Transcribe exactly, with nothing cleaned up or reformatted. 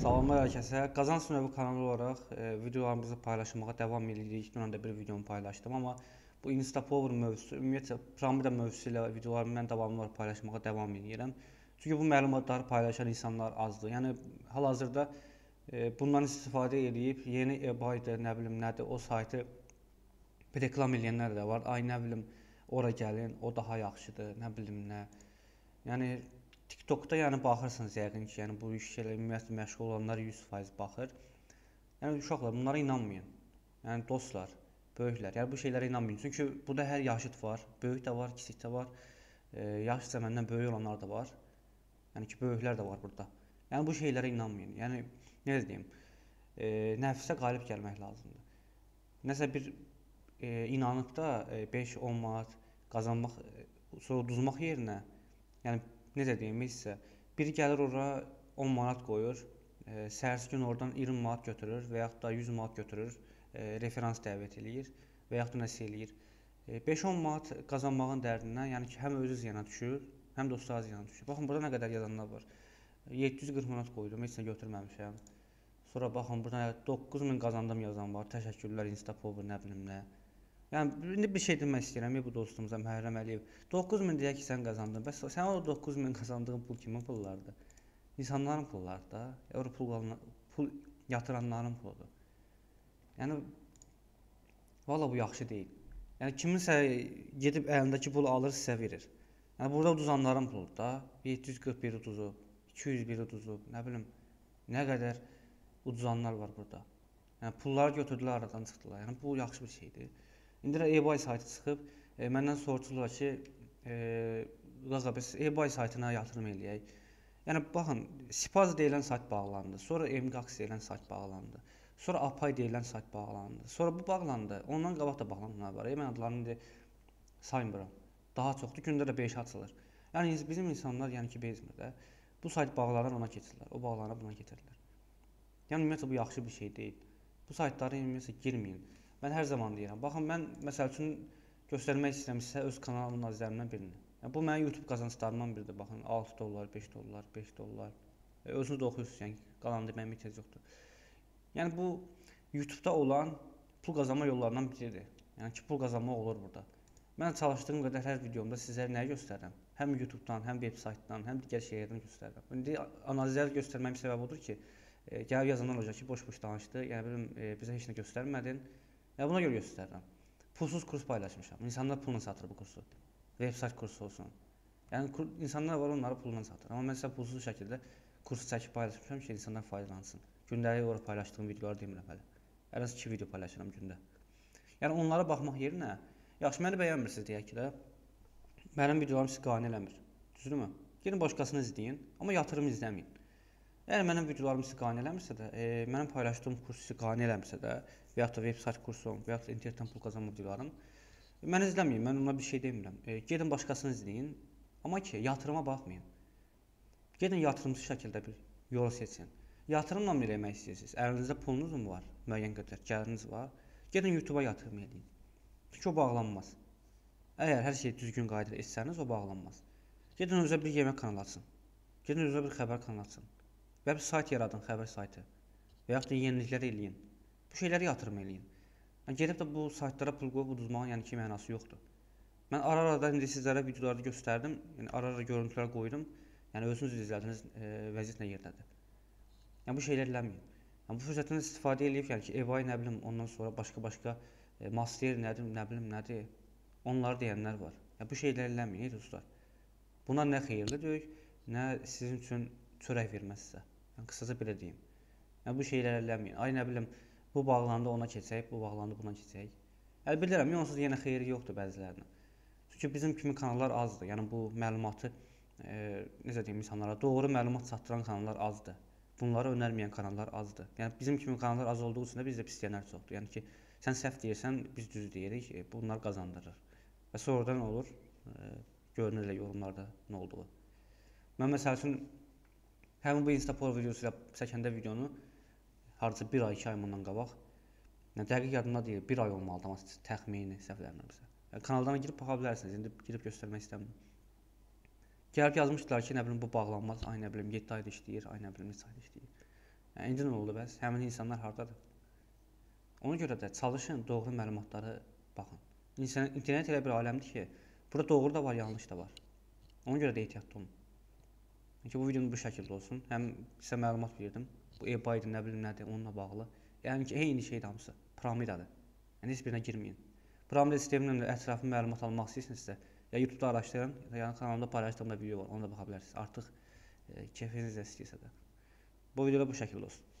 Salamlar hər kəsə. Qazanc növü kanalı olaraq e, videolarımızı paylaşmağa davam edirik. Dünən də bir videomu paylaşdım, amma bu Instapower mövzusu, ümumiyyətlə piramida mövzusu ilə videolarımı mən davamlı olaraq paylaşmağa davam edirəm. Çünki bu məlumatları paylaşan insanlar azdır. Yəni hal-hazırda e, bundan istifadə edib yeni e-baydır, nə bilim nədir, o saytı reklam edənlər də var. Ay nə bilim ora gəlin, o daha yaxşıdır, nə bilim nə. Yəni TikTokda yəni baxırsınız yəqin ki, yəni bu işlə ümumiyyətlə məşğul olanlar yüz faiz baxır. Yəni uşaqlar bunlara inanmayın. Yəni dostlar, böyüklər, yəni bu şeylərə inanmayın. Çünki burada hər yaşıt var, böyük də var, kiçik də var. E, yaşca məndən böyük olanlar da var. Yəni ki, böyüklər də var burada. Yəni bu şeylərə inanmayın. Yəni nə deyim? E, nəfsə qalib gəlmək lazımdır. Nəsə bir e, inanıb da e, beş on manat qazanmaq, sonra uduzmaq yerinə, yəni necə deyim isə, biri gəlir ora on manat qoyur, e, səhərsi gün oradan iyirmi manat götürür və yaxud da yüz manat götürür, e, referans dəvət eləyir və yaxud da nəsə eləyir. E, beş on manat qazanmağın dərdindən, yəni ki, həm özü ziyana düşür, həm dostları ziyana düşür. Baxın, burada nə qədər yazanlar var. yeddi yüz qırx manat qoydum, heç nə götürməmişəm. Sonra baxın, burada doqquz min qazandım yazan var. Təşəkkürlər Instapower, nə bilim nə. Yəni indi bir şey demək istəyirəm bu dostumuza Məhərrəm Əliyev. doqquz min deyək ki, sən qazandın. Bəs sən o doqquz min qazandığın pul kimin pullarıdır? İnsanların pullarıdır da. Ora pul pul yatıranların puludur. Yəni valla bu yaxşı deyil. Yəni kiminsə gedib əlindəki pulu alır, sizə verir. Yəni burada uduzanların puludur da. yeddi yüz qırx bir uduzub, iki yüz bir uduzub, nə bilim nə qədər uduzanlar var burada. Yəni pulları götürdülər, aradan çıxdılar. Yəni bu yaxşı bir şeydir. İndi də eBay saytı çıxıb, e, məndən soruşurlar ki, qaqa biz eBay saytına yatırım eləyək. Yəni baxın, Sipaz deyilən sayt bağlandı, sonra Mqax deyilən sayt bağlandı, sonra Apay deyilən sayt bağlandı, sonra bu bağlandı, ondan qabaq da bağlananlar var. E, mən adlarını indi saymıram. Daha çoxdur, gündə də beş açılır. Yəni bizim insanlar, yəni ki, bezmir də, bu sayt bağlanır, ona keçirlər, o bağlanır, buna keçirlər. Yəni ümumiyyətlə bu yaxşı bir şey deyil. Bu saytlara ümumiyyətlə girməyin. Mən hər zaman deyirəm. Baxın, mən məsəl üçün göstərmək istəyirəm sizə öz kanalımın azizlərindən birini. Yəni, bu mənim YouTube qazanclarımdan biridir. Baxın, altı dollar, beş dollar, beş dollar. E, özünüz də oxuyursunuz, yəni qalanında mənim ehtiyac yoxdur. Yəni bu YouTube-da olan pul qazanma yollarından biridir. Yəni ki, pul qazanmaq olur burada. Mən çalışdığım qədər hər videomda sizlərə nəyi göstərirəm? Həm YouTube-dan, həm web saytdan, həm digər şeylərdən göstərirəm. İndi analizləri göstərməmin səbəbi odur ki, e, gəlib yazanlar olacaq ki, boş-boş danışdı. Yəni bilim, e, bizə heç nə göstərmədin. Ya buna görə göstərirəm. Pulsuz kurs paylaşmışam. İnsanlar pulla satır bu kursu. Web sayt kursu olsun. Yəni insanlar var, onları pulla satır. Amma mən sizə pulsuz şəkildə kursu çəkib paylaşmışam ki, insanlar faydalansın. Gündəlik olaraq paylaşdığım videoları demirəm hələ. Hər az iki video paylaşıram gündə. Yəni onlara baxmaq yerinə, yaxşı məni bəyənmirsiniz deyək ki də, mənim videolarım sizi qane eləmir. Düzdürmü? Gelin başqasını izləyin, amma yatırım izləməyin. Əgər mənim videolarım sizi qane eləmirsə də, e, mənim paylaşdığım kursu sizi qane eləmirsə də, və yaxud da web sayt kursum, və yaxud da internetdən pul qazanma videolarım, e, mən izləməyin, mən ona bir şey demirəm. E, gedin başqasını izləyin, amma ki, yatırıma baxmayın. Gedin yatırımsız şəkildə bir yolu seçin. Yatırımla mı eləmək istəyirsiniz? Əlinizdə pulunuz mu var? Müəyyən qədər gəliriniz var. Gedin YouTube-a yatırım eləyin. Çünki o bağlanmaz. Əgər hər şeyi düzgün qaydada etsəniz, o bağlanmaz. Gedin özünüzə bir yemək kanalı açın. Gedin özünüzə bir xəbər kanalı açın. Və bir sayt yaradın, xəbər saytı. Və yaxud da yeniliklər eləyin. Bu şeyləri yatırım eləyin. Yəni, gedib də bu saytlara pul qoyub uduzmağın yəni ki, mənası yoxdur. Mən ara-arada indi sizlərə videolarda göstərdim. Yəni, ara-ara görüntülər qoydum. Yəni, özünüz izlədiniz e, vəziyyət nə yerdədir. Yəni, bu şeylər eləməyin. Yəni, bu fürsətdən istifadə edib, yəni ki, eBay nə bilim, ondan sonra başqa-başqa e, master nədir, nə bilim, nədir, onları deyənlər var. Yəni, bu şeylər eləməyin, dostlar. Buna nə xeyirlidir, nə sizin üçün çörək verməz sizə. Yəni, qısaca belə deyim. Yəni, bu şeylər eləməyin. Ay, nə bilim, bu bağlandı ona keçək, bu bağlandı buna keçək. Yəni, bilirəm, onsuz yenə xeyri yoxdur bəzilərinə. Çünki bizim kimi kanallar azdır. Yəni, bu məlumatı, e, necə deyim, insanlara doğru məlumat çatdıran kanallar azdır. Bunları önərməyən kanallar azdır. Yəni, bizim kimi kanallar az olduğu üçün də bizdə pisləyənlər çoxdur. Yəni ki, sən səhv deyirsən, biz düz deyirik, e, bunlar qazandırır. Və sonradan olur, e, görünür elə yorumlarda nə olduğu. Mən məsəl üçün, həmin bu Instapower videosu ilə çəkəndə videonu harca bir ay, iki ay bundan qabaq, yəni dəqiq yadımda deyil, bir ay olmalıdır, amma təxmini səhv eləmirəmsə. Yəni, kanaldan girib baxa bilərsiniz, indi girib göstərmək istəmirəm. Gəlib yazmışdılar ki, nə bilim, bu bağlanmaz, ay nə bilim, yeddi ayda işləyir, ay nə bilim, neçə ayda işləyir. Yəni, indi nə oldu bəs? Həmin insanlar hardadır? Ona görə də çalışın, doğru məlumatları baxın. İnsan, internet elə bir aləmdir ki, burada doğru da var, yanlış da var. Ona görə də ehtiyatlı olun. Yəni, bu videonun bu şəkildə olsun. Həm sizə məlumat verdim. Bu e-Biden nə bilim nədir, onunla bağlı. Yəni ki, eyni şeydir hamısı. Piramidadır. Yəni, heç birinə girməyin. Piramida sisteminin ətraflı məlumat almaq istəyirsinizsə, ya YouTube'da araşdırın, ya kanalımda paylaşdığımda video var, ona da baxa bilərsiniz. Artıq e, keyfiniz də istəyirsə də. Bu videoda bu şəkildə olsun.